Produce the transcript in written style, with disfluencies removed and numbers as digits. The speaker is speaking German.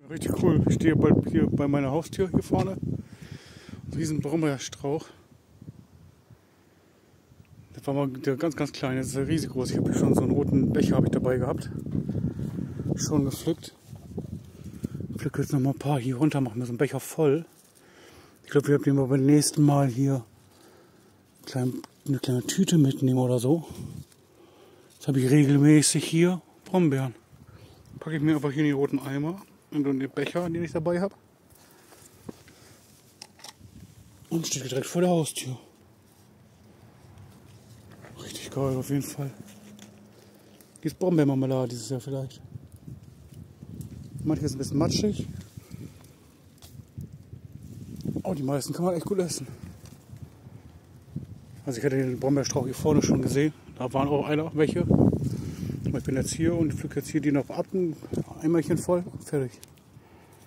Richtig cool. Ich stehe bald hier bei meiner Haustür hier vorne. Ein riesen Brombeerstrauch. Das war mal der ganz, ganz klein. Das ist ja riesig groß. Ich habe schon so einen roten Becher dabei gehabt. Schon gepflückt. Ich pflücke jetzt noch mal ein paar hier runter, machen wir so einen Becher voll. Ich glaube, wir werden beim nächsten Mal hier eine kleine Tüte mitnehmen oder so. Jetzt habe ich regelmäßig hier Brombeeren. Packe ich mir einfach hier in die roten Eimer und den Becher, den ich dabei habe. Und steht direkt vor der Haustür. Richtig geil auf jeden Fall. Die ist Brombeermarmelade dieses Jahr vielleicht. Manches ist ein bisschen matschig. Oh, die meisten kann man echt gut essen. Also ich hatte den Brombeerstrauch hier vorne schon gesehen. Da waren auch welche. Ich bin jetzt hier und pflücke jetzt hier die noch ab, ein Eimerchen voll, fertig.